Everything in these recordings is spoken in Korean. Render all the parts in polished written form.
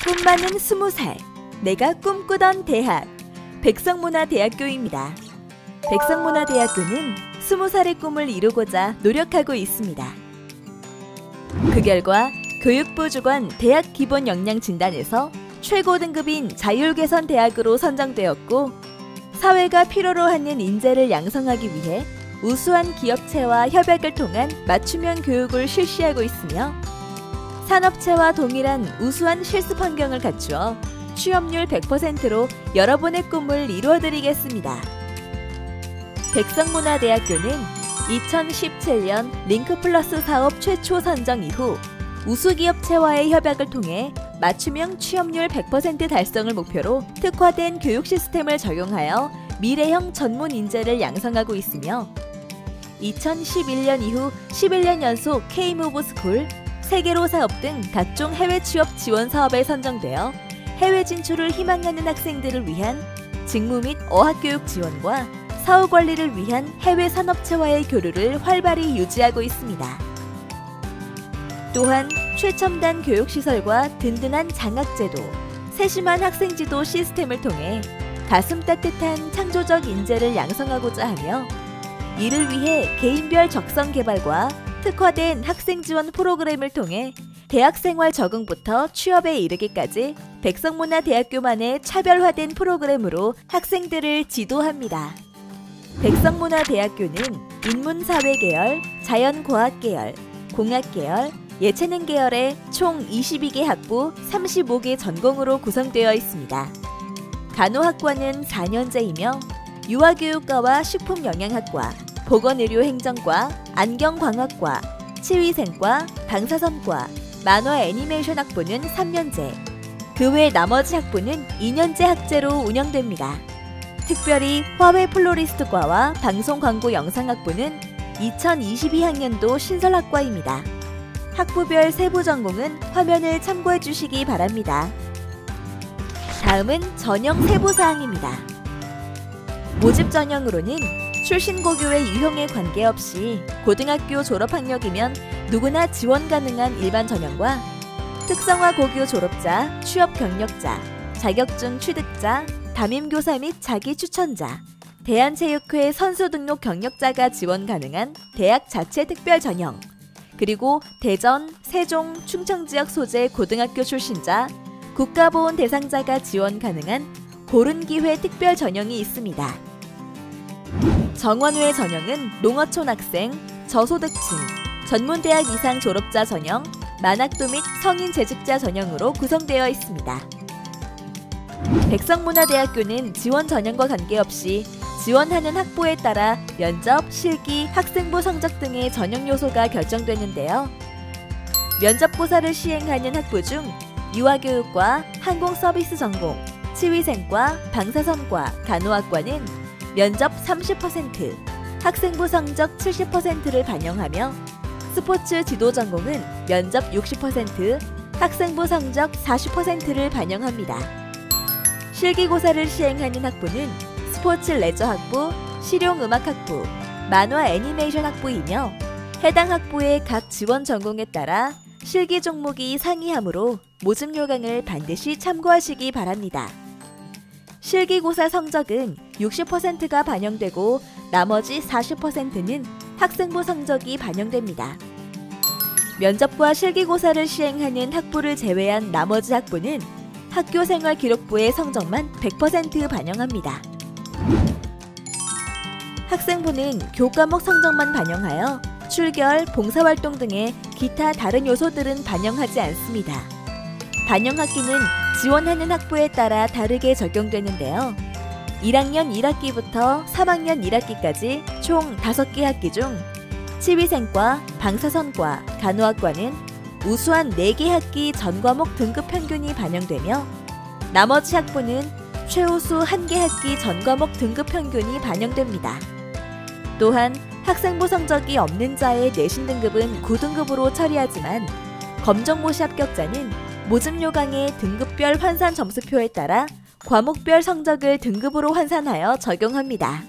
꿈 많은 20살, 내가 꿈꾸던 대학, 백석문화대학교입니다. 백석문화대학교는 20살의 꿈을 이루고자 노력하고 있습니다. 그 결과 교육부 주관 대학 기본 역량 진단에서 최고 등급인 자율개선 대학으로 선정되었고, 사회가 필요로 하는 인재를 양성하기 위해 우수한 기업체와 협약을 통한 맞춤형 교육을 실시하고 있으며, 산업체와 동일한 우수한 실습 환경을 갖추어 취업률 100%로 여러분의 꿈을 이루어드리겠습니다. 백석문화대학교는 2017년 링크플러스 사업 최초 선정 이후 우수기업체와의 협약을 통해 맞춤형 취업률 100% 달성을 목표로 특화된 교육 시스템을 적용하여 미래형 전문 인재를 양성하고 있으며, 2011년 이후 11년 연속 K-무브스쿨, 세계로 사업 등 각종 해외 취업 지원 사업에 선정되어 해외 진출을 희망하는 학생들을 위한 직무 및 어학교육 지원과 사후 관리를 위한 해외 산업체와의 교류를 활발히 유지하고 있습니다. 또한 최첨단 교육시설과 든든한 장학제도, 세심한 학생지도 시스템을 통해 가슴 따뜻한 창조적 인재를 양성하고자 하며, 이를 위해 개인별 적성 개발과 특화된 학생 지원 프로그램을 통해 대학생활 적응부터 취업에 이르기까지 백석문화대학교만의 차별화된 프로그램으로 학생들을 지도합니다. 백석문화대학교는 인문사회 계열, 자연과학 계열, 공학 계열, 예체능 계열의 총 22개 학부 35개 전공으로 구성되어 있습니다. 간호학과는 4년제이며 유아교육과와 식품영양학과, 보건의료행정과, 안경광학과, 치위생과, 방사선과, 만화 애니메이션 학부는 3년제, 그 외 나머지 학부는 2년제 학제로 운영됩니다. 특별히 화훼 플로리스트과와 방송광고 영상학부는 2022학년도 신설학과입니다. 학부별 세부 전공은 화면을 참고해 주시기 바랍니다. 다음은 전형 세부사항입니다. 모집 전형으로는 출신 고교의 유형에 관계없이 고등학교 졸업학력이면 누구나 지원 가능한 일반 전형과 특성화 고교 졸업자, 취업 경력자, 자격증 취득자, 담임교사 및 자기 추천자, 대한체육회 선수 등록 경력자가 지원 가능한 대학 자체 특별 전형, 그리고 대전, 세종, 충청 지역 소재 고등학교 출신자, 국가보훈 대상자가 지원 가능한 고른기회 특별 전형이 있습니다. 정원외 전형은 농어촌 학생, 저소득층, 전문대학 이상 졸업자 전형, 만학도 및 성인 재직자 전형으로 구성되어 있습니다. 백석문화대학교는 지원 전형과 관계없이 지원하는 학부에 따라 면접, 실기, 학생부 성적 등의 전형 요소가 결정되는데요. 면접고사를 시행하는 학부 중 유아교육과, 항공서비스 전공, 치위생과, 방사선과, 간호학과는 면접 30%, 학생부 성적 70%를 반영하며, 스포츠 지도 전공은 면접 60%, 학생부 성적 40%를 반영합니다. 실기고사를 시행하는 학부는 스포츠 레저 학부, 실용음악 학부, 만화 애니메이션 학부이며, 해당 학부의 각 지원 전공에 따라 실기 종목이 상이하므로 모집 요강을 반드시 참고하시기 바랍니다. 실기고사 성적은 60%가 반영되고 나머지 40%는 학생부 성적이 반영됩니다. 면접과 실기고사를 시행하는 학부를 제외한 나머지 학부는 학교생활기록부의 성적만 100% 반영합니다. 학생부는 교과목 성적만 반영하여 출결, 봉사활동 등의 기타 다른 요소들은 반영하지 않습니다. 반영학기는 지원하는 학부에 따라 다르게 적용되는데요. 1학년 1학기부터 3학년 1학기까지 총 5개 학기 중 치위생과, 방사선과, 간호학과는 우수한 4개 학기 전과목 등급 평균이 반영되며, 나머지 학부는 최우수 1개 학기 전과목 등급 평균이 반영됩니다. 또한 학생부 성적이 없는 자의 내신 등급은 9등급으로 처리하지만, 검정고시 합격자는 모집 요강의 등급별 환산 점수표에 따라 과목별 성적을 등급으로 환산하여 적용합니다.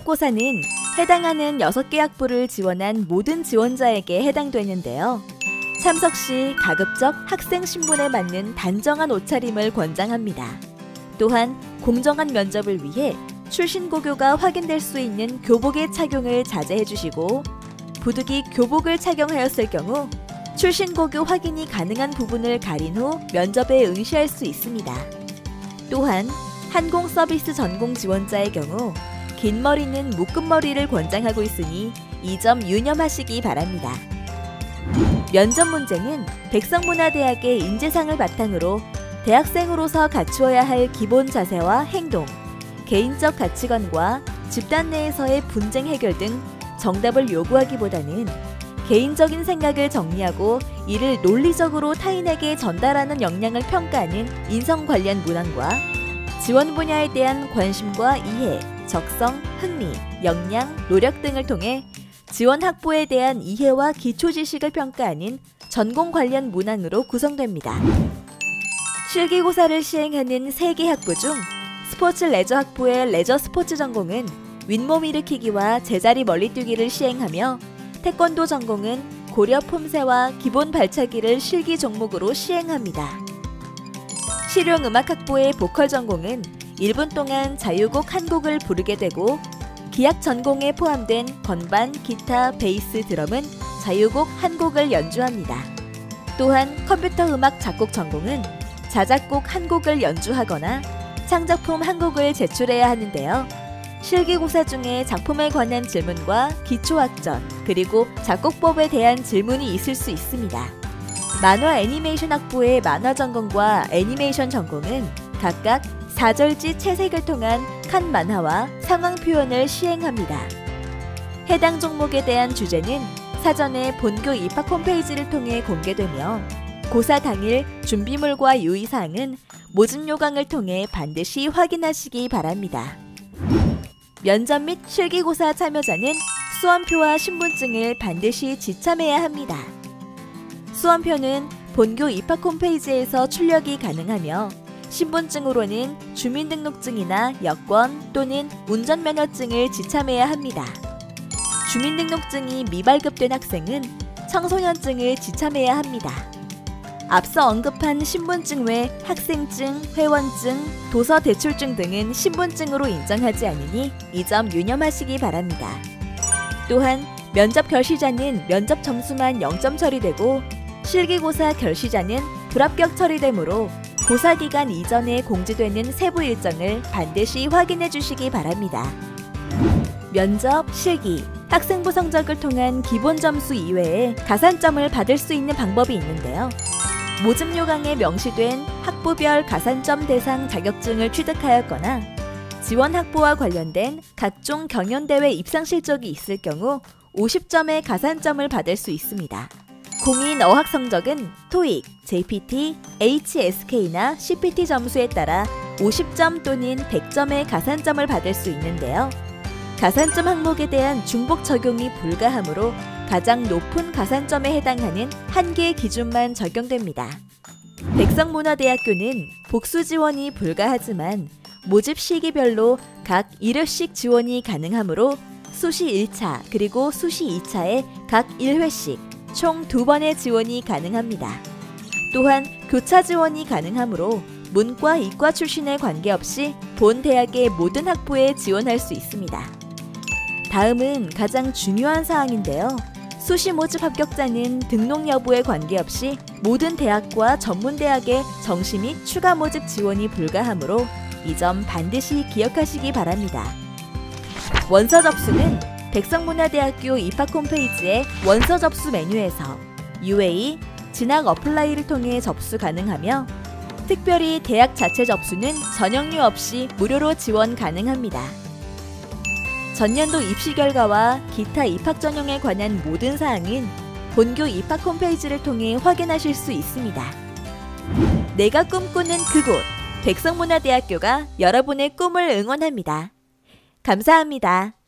면접고사는 해당하는 6개 학부를 지원한 모든 지원자에게 해당되는데요. 참석 시 가급적 학생 신분에 맞는 단정한 옷차림을 권장합니다. 또한 공정한 면접을 위해 출신 고교가 확인될 수 있는 교복의 착용을 자제해 주시고, 부득이 교복을 착용하였을 경우 출신 고교 확인이 가능한 부분을 가린 후 면접에 응시할 수 있습니다. 또한 항공 서비스 전공 지원자의 경우 긴 머리는 묶음머리를 권장하고 있으니 이 점 유념하시기 바랍니다. 면접 문제는 백성문화대학의 인재상을 바탕으로 대학생으로서 갖추어야 할 기본 자세와 행동, 개인적 가치관과 집단 내에서의 분쟁 해결 등 정답을 요구하기보다는 개인적인 생각을 정리하고 이를 논리적으로 타인에게 전달하는 역량을 평가하는 인성 관련 문항과 지원 분야에 대한 관심과 이해, 적성, 흥미, 역량, 노력 등을 통해 지원 학부에 대한 이해와 기초 지식을 평가하는 전공 관련 문항으로 구성됩니다. 실기고사를 시행하는 3개 학부 중 스포츠 레저 학부의 레저 스포츠 전공은 윗몸 일으키기와 제자리 멀리뛰기를 시행하며, 태권도 전공은 고려 폼새와 기본 발차기를 실기 종목으로 시행합니다. 실용음악학부의 보컬 전공은 1분 동안 자유곡 한 곡을 부르게 되고, 기악 전공에 포함된 건반, 기타, 베이스, 드럼은 자유곡 한 곡을 연주합니다. 또한 컴퓨터 음악 작곡 전공은 자작곡 한 곡을 연주하거나 창작품 한 곡을 제출해야 하는데요. 실기고사 중에 작품에 관한 질문과 기초학전, 그리고 작곡법에 대한 질문이 있을 수 있습니다. 만화 애니메이션 학부의 만화 전공과 애니메이션 전공은 각각 4절지 채색을 통한 칸 만화와 상황 표현을 시행합니다. 해당 종목에 대한 주제는 사전에 본교 입학 홈페이지를 통해 공개되며, 고사 당일 준비물과 유의사항은 모집 요강을 통해 반드시 확인하시기 바랍니다. 면접 및 실기고사 참여자는 수험표와 신분증을 반드시 지참해야 합니다. 수험표는 본교 입학 홈페이지에서 출력이 가능하며, 신분증으로는 주민등록증이나 여권 또는 운전면허증을 지참해야 합니다. 주민등록증이 미발급된 학생은 청소년증을 지참해야 합니다. 앞서 언급한 신분증 외 학생증, 회원증, 도서대출증 등은 신분증으로 인정하지 않으니 이 점 유념하시기 바랍니다. 또한 면접 결시자는 면접 점수만 0점 처리되고, 실기고사 결시자는 불합격 처리되므로 고사 기간 이전에 공지되는 세부 일정을 반드시 확인해 주시기 바랍니다. 면접, 실기, 학생부 성적을 통한 기본 점수 이외에 가산점을 받을 수 있는 방법이 있는데요. 모집 요강에 명시된 학부별 가산점 대상 자격증을 취득하였거나 지원 학부와 관련된 각종 경연대회 입상 실적이 있을 경우 50점의 가산점을 받을 수 있습니다. 공인 어학 성적은 토익, JPT, HSK나 CPT 점수에 따라 50점 또는 100점의 가산점을 받을 수 있는데요. 가산점 항목에 대한 중복 적용이 불가하므로 가장 높은 가산점에 해당하는 한 개의 기준만 적용됩니다. 백성문화대학교는 복수 지원이 불가하지만 모집 시기별로 각 1회씩 지원이 가능하므로 수시 1차 그리고 수시 2차에 각 1회씩 총 2번의 지원이 가능합니다. 또한 교차 지원이 가능하므로 문과, 이과 출신에 관계없이 본 대학의 모든 학부에 지원할 수 있습니다. 다음은 가장 중요한 사항인데요. 수시 모집 합격자는 등록 여부에 관계없이 모든 대학과 전문대학의 정시 및 추가 모집 지원이 불가하므로 이 점 반드시 기억하시기 바랍니다. 원서 접수는 백성문화대학교 입학 홈페이지의 원서 접수 메뉴에서 UA, 진학 어플라이를 통해 접수 가능하며, 특별히 대학 자체 접수는 전형료 없이 무료로 지원 가능합니다. 전년도 입시 결과와 기타 입학 전형에 관한 모든 사항은 본교 입학 홈페이지를 통해 확인하실 수 있습니다. 내가 꿈꾸는 그곳, 백성문화대학교가 여러분의 꿈을 응원합니다. 감사합니다.